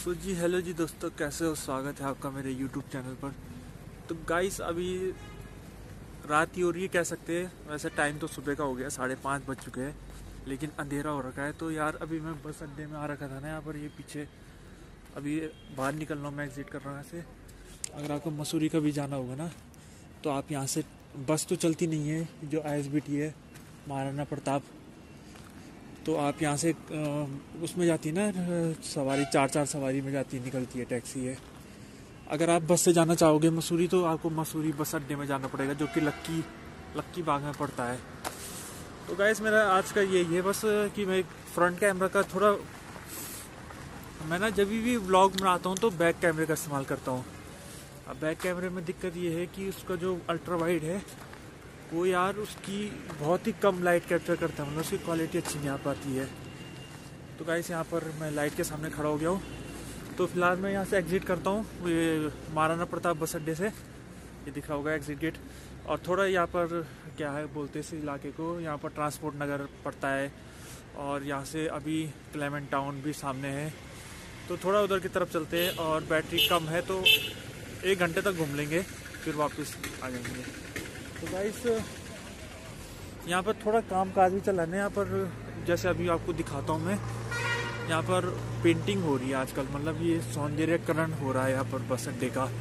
सो जी hello जी दोस्तों, कैसे हो? स्वागत है आपका मेरे यूट्यूब चैनल पर। तो गाइस अभी रात ही हो रही है, कह सकते हैं। वैसे टाइम तो सुबह का हो गया, 5:30 बज चुके हैं, लेकिन अंधेरा हो रखा है। तो यार अभी मैं बस अड्डे में आ रखा था ना, यहाँ पर ये पीछे अभी बाहर निकल रहा हूँ, मैं एग्जिट कर रहा हूँ यहाँ से। अगर आपको मसूरी का भी जाना होगा ना, तो आप यहाँ से, बस तो चलती नहीं है जो ISBT है महाराणा प्रताप, तो आप यहाँ से उसमें जाती है ना सवारी, चार सवारी में जाती है, निकलती है, टैक्सी है। अगर आप बस से जाना चाहोगे मसूरी, तो आपको मसूरी बस अड्डे में जाना पड़ेगा, जो कि लक्की बाग में पड़ता है। तो गाइस मेरा आज का यही है बस, कि मैं फ्रंट कैमरा का थोड़ा, मैं ना जब भी व्लॉग बनाता हूँ तो बैक कैमरे का इस्तेमाल करता हूँ। अब बैक कैमरे में दिक्कत ये है कि उसका जो अल्ट्रा वाइड है वो यार उसकी बहुत ही कम लाइट कैप्चर करता है, मतलब उसकी क्वालिटी अच्छी नहीं आ पाती है। तो गाइस यहाँ पर मैं लाइट के सामने खड़ा हो गया हूँ, तो फिलहाल मैं यहाँ से एग्जिट करता हूँ ये महाराणा प्रताप बस अड्डे से। ये दिख रहा होगा एग्जिट गेट। और थोड़ा यहाँ पर क्या है बोलते हैं इस इलाके को, यहाँ पर ट्रांसपोर्ट नगर पड़ता है, और यहाँ से अभी क्लेमेंट टाउन भी सामने है। तो थोड़ा उधर की तरफ चलते हैं, और बैटरी कम है तो 1 घंटे तक घूम लेंगे, फिर वापस आ जाएंगे। तो गाइस यहाँ पर थोड़ा काम काज भी चला है यहाँ पर, जैसे अभी आपको दिखाता हूँ मैं। यहाँ पर पेंटिंग हो रही है आजकल, मतलब ये सौंदर्यकरण हो रहा है यहाँ पर बस अड्डे का।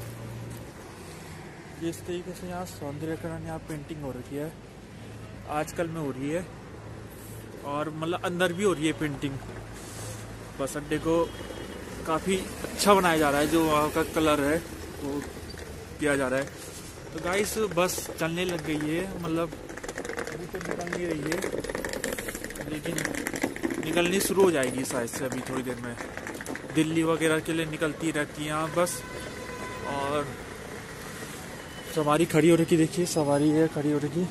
इस तरीके से यहाँ सौंदर्यकरण, यहाँ पेंटिंग हो रही है आजकल में हो रही है, और मतलब अंदर भी हो रही है पेंटिंग। बस अड्डे को काफ़ी अच्छा बनाया जा रहा है, जो वहाँ का कलर है वो किया जा रहा है। तो गाइस बस चलने लग गई है, मतलब अभी तो निकल नहीं रही है, लेकिन निकलनी शुरू हो जाएगी शायद से अभी थोड़ी देर में। दिल्ली वगैरह के लिए निकलती रहती है यहाँ बस। और सवारी खड़ी हो रखी, देखिए सवारी है खड़ी हो रखी।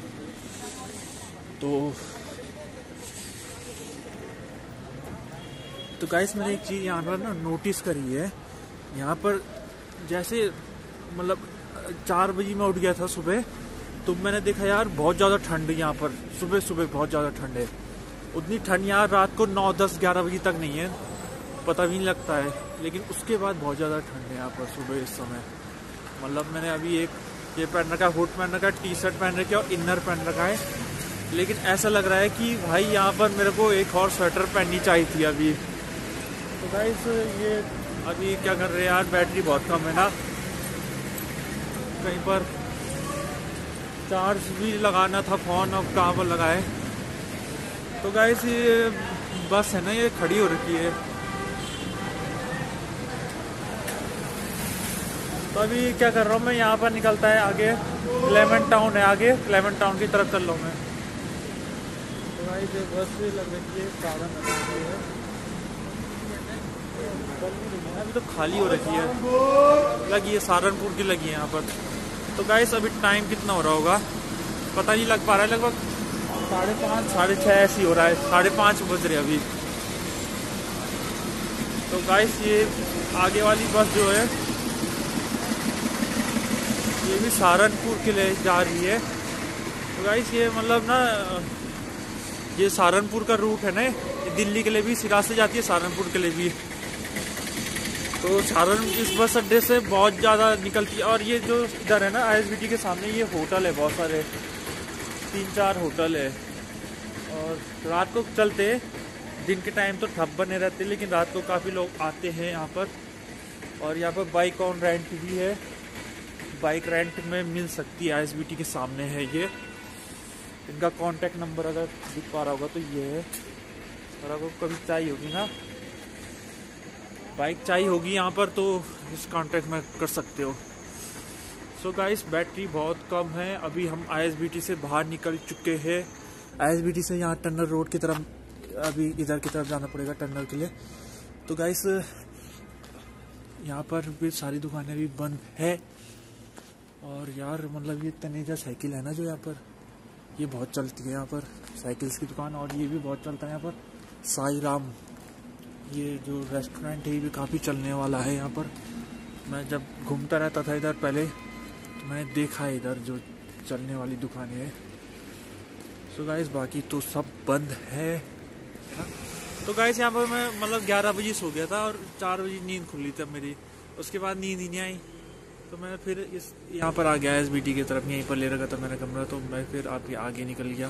तो गाइस मैंने एक चीज़ यहाँ पर ना नोटिस करी है, यहाँ पर जैसे मतलब 4 बजे मैं उठ गया था सुबह, तो मैंने देखा यार बहुत ज़्यादा ठंड यहाँ पर, सुबह सुबह बहुत ज़्यादा ठंड है। उतनी ठंड यहाँ रात को 9, 10, 11 बजे तक नहीं है, पता भी नहीं लगता है, लेकिन उसके बाद बहुत ज़्यादा ठंड है यहाँ पर सुबह इस समय। मतलब मैंने अभी एक ये पहन रखा है, हुड पहन रखा है, टी-शर्ट पहन रखी है और इनर पहन रखा है, लेकिन ऐसा लग रहा है कि भाई यहाँ पर मेरे को एक और स्वेटर पहननी चाहिए थी अभी। तो गाइस ये अभी क्या कर रहे हैं यार, बैटरी बहुत कम है ना, कहीं पर चार्ज भी लगाना था फ़ोन, अब कहाँ पर लगाए। तो गाइस ये बस है ना, ये खड़ी हो रखी है। तो अभी क्या कर रहा हूँ मैं, यहाँ पर निकलता है आगे क्लेमेंट टाउन है, आगे क्लेमेंट टाउन की तरफ चल रहा हूँ मैं। तो गाइस ये बस लग रही है, साधन है, अभी तो खाली हो रखी है, लगी है सहारनपुर की लगी है यहाँ पर। तो गाइस अभी टाइम कितना हो रहा होगा पता नहीं लग पा रहा है, लगभग 5:30, 6:30 ऐसी हो रहा है, 5:30 बज रहे अभी। तो गाइस ये आगे वाली बस जो है ये भी सहारनपुर के लिए जा रही है। तो गाइस ये मतलब ना, ये सहारनपुर का रूट है ना, दिल्ली के लिए भी सिरा से जाती है, सहारनपुर के लिए भी। तो इस बस अड्डे से बहुत ज़्यादा निकलती है। और ये जो इधर है ना ISBT के सामने, ये होटल है, बहुत सारे 3-4 होटल है। और रात को चलते, दिन के टाइम तो ठप बने रहते, लेकिन रात को काफ़ी लोग आते हैं यहाँ पर। और यहाँ पर बाइक ऑन रेंट भी है, बाइक रेंट में मिल सकती है, ISBT के सामने है ये। इनका कॉन्टैक्ट नंबर अगर दिख पा रहा होगा तो ये है, और आपको कभी चाहिए होगी ना बाइक चाहिए होगी यहाँ पर, तो इस कॉन्टैक्ट में कर सकते हो। सो गाइस बैटरी बहुत कम है, अभी हम ISBT से बाहर निकल चुके हैं। ISBT से यहाँ टनल रोड की तरफ, अभी इधर की तरफ जाना पड़ेगा टनल के लिए। तो गाइस यहाँ पर भी सारी दुकानें भी बंद है। और यार मतलब ये तनेजा साइकिल है ना जो यहाँ पर, ये बहुत चलती है यहाँ पर, साइकिल्स की दुकान। और ये भी बहुत चलता है यहाँ पर साई राम, ये जो रेस्टोरेंट है ये भी काफ़ी चलने वाला है यहाँ पर। मैं जब घूमता रहता था इधर पहले, तो मैंने देखा है इधर जो चलने वाली दुकानें हैं। सो गाइस बाकी तो सब बंद है। तो गाइस यहाँ पर मैं मतलब 11 बजे सो गया था और 4 बजे नींद खुली थी मेरी। उसके बाद नींद ही नहीं आई, तो मैं फिर इस यहाँ पर आ गया SBT की तरफ। यहीं पर ले रखा था मेरा कमरा, तो मैं फिर आगे निकल गया।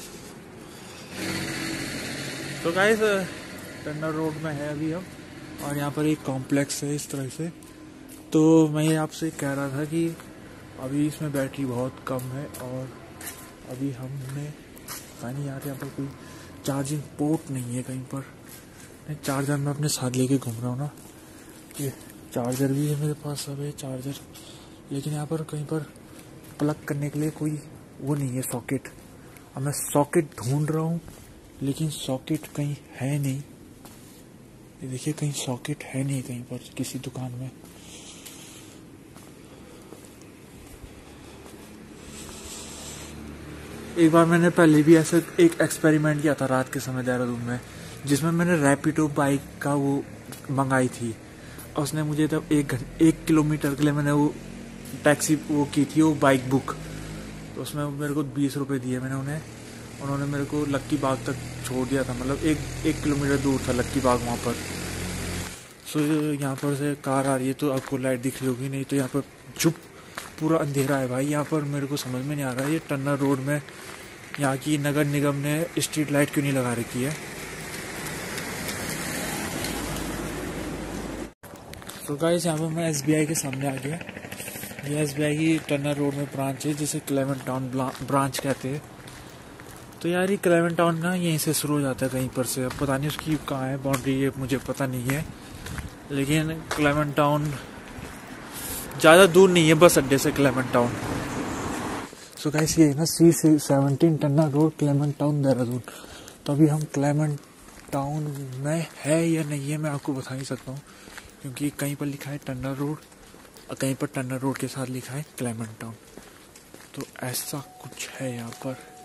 तो गाइस टन्नर रोड में है अभी हम, और यहाँ पर एक कॉम्प्लेक्स है इस तरह से। तो मैं आपसे कह रहा था कि अभी इसमें बैटरी बहुत कम है, और अभी हमने पानी यहाँ पर कोई चार्जिंग पोर्ट नहीं है कहीं पर। नहीं, चार्जर मैं अपने साथ लेके घूम रहा हूँ ना, ये चार्जर भी है मेरे पास, सब है चार्जर, लेकिन यहाँ पर कहीं पर प्लग करने के लिए कोई वो नहीं है सॉकेट। अब मैं सॉकेट ढूंढ रहा हूँ, लेकिन सॉकेट कहीं है नहीं। ये देखिए, कहीं सॉकेट है नहीं कहीं पर किसी दुकान में। एक बार मैंने पहले भी ऐसा एक एक्सपेरिमेंट किया था रात के समय देहरादून में, जिसमें मैंने रैपिडो बाइक का वो मंगाई थी। और उसने मुझे तब 1 किलोमीटर के लिए मैंने वो टैक्सी वो की थी, वो बाइक बुक। तो उसमें मेरे को 20 रुपये दिए मैंने उन्हें। उन्होंने मेरे को लक्की बाग तक छोड़ दिया था, मतलब एक किलोमीटर दूर था लक्की बाग वहाँ पर। सो यहाँ पर से कार आ रही है, तो आपको लाइट दिख रही होगी, नहीं तो यहाँ पर चुप पूरा अंधेरा है भाई। यहाँ पर मेरे को समझ में नहीं आ रहा है, ये टन्नर रोड में यहाँ की नगर निगम ने स्ट्रीट लाइट क्यों नहीं लगा रखी है। तो गाइस यहाँ पर मैं SBI के सामने आ गया। ये SBI की टन्नर रोड में ब्रांच है, जिसे क्लेमेंट टाउन ब्रांच कहते हैं। तो यार ये क्लेमेंट टाउन ना यहीं से शुरू हो जाता है कहीं पर से, अब पता नहीं उसकी कहाँ है बाउंड्री, ये मुझे पता नहीं है। लेकिन क्लेमेंट टाउन ज़्यादा दूर नहीं है बस अड्डे से क्लेमेंट टाउन। सो गाइस ये है ना C17 Turner Road, Clement Town, Dehradun. तो अभी हम क्लेमेंट टाउन में है या नहीं है मैं आपको बता नहीं सकता हूँ, क्योंकि कहीं पर लिखा है टन्नर रोड और कहीं पर टन्नर रोड के साथ लिखा है क्लेमेंट टाउन। तो ऐसा कुछ है यहाँ पर।